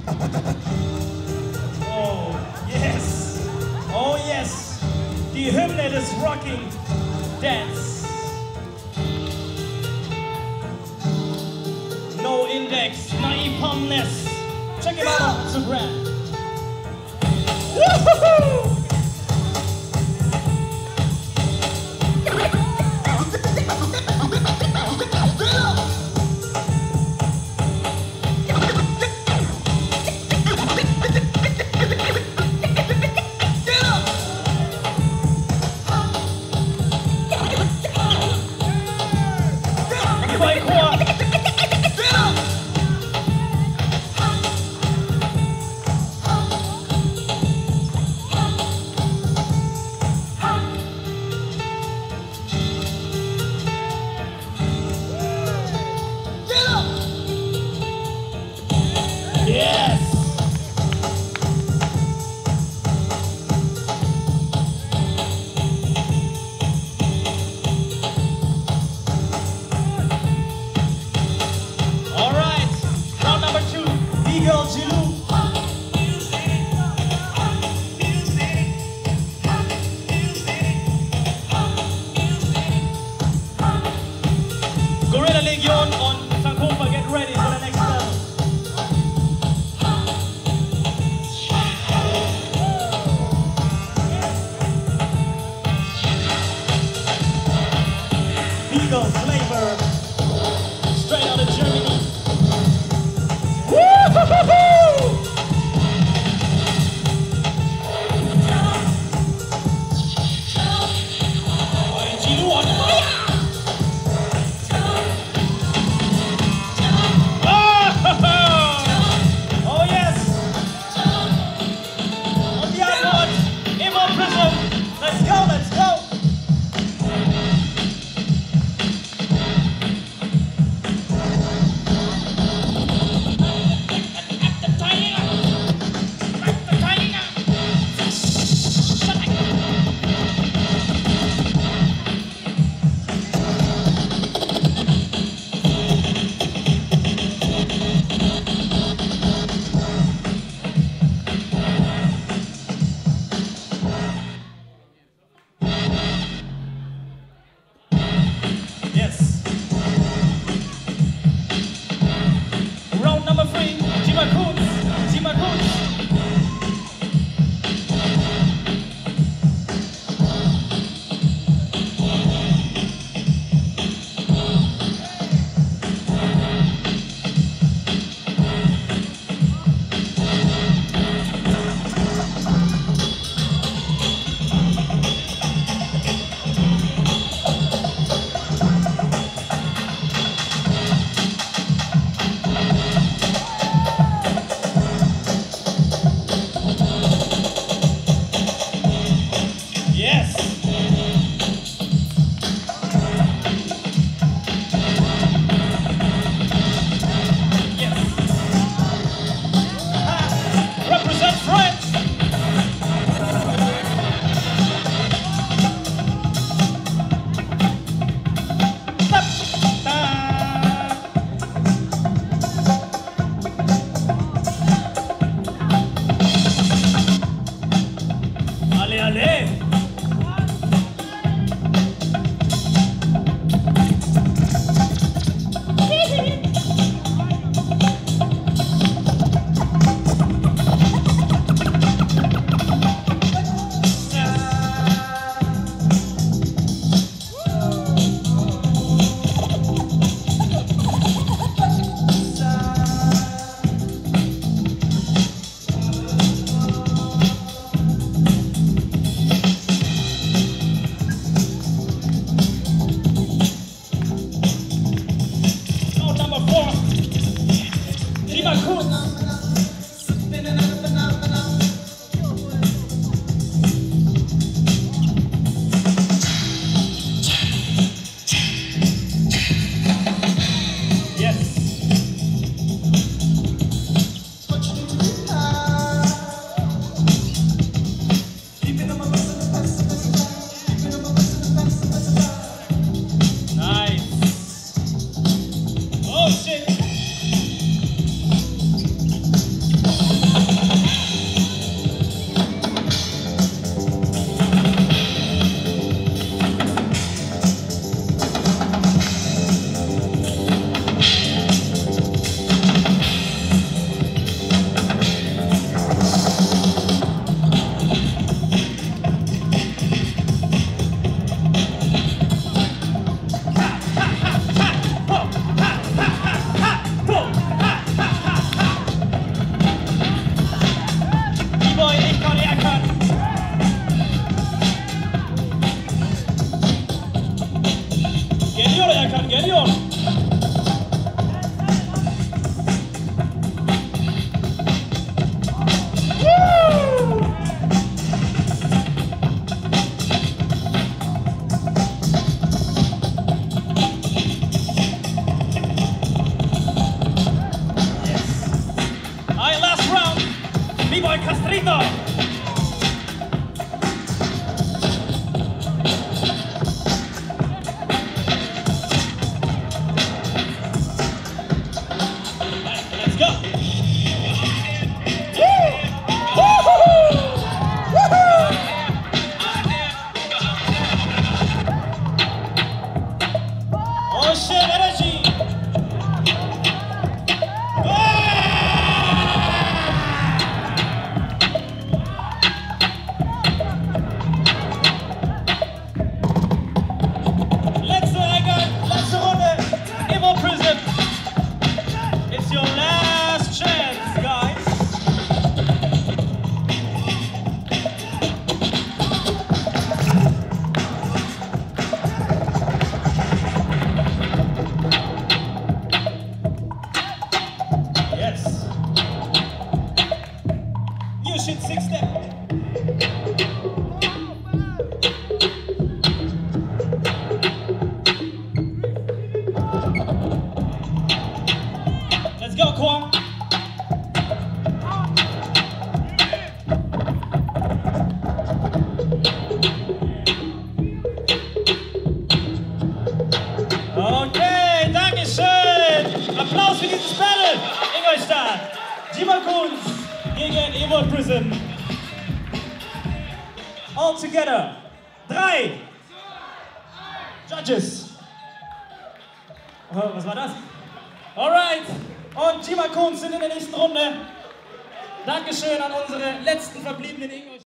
Oh, yes. Oh, yes. Die Hymne des Rocking Dance. No index, naive calmness. Check it out on Instagram. Woo-hoo-hoo! Gorilla Legion on Sankofa, get ready for the next level. Beagle flavor, straight out of Germany. Woo-hoo-hoo-hoo! Jilu on fire! Let's go, let's go! B-Boy Castrito. Let's go. Oh shit, energy. Letzte Runde, Evo Prism. It's your last chance, guys. Yes. New shit, 6-step. Let's go, Kwong. Okay, danke schön. Applaus für dieses Battle. Ingolstadt. Jima Kunz gegen Evo Prism. All together. 3. Judges. Oh, was war das? Alright. Und Jima Kunz sind in der nächsten Runde. Dankeschön an unsere letzten verbliebenen Ingolstadt.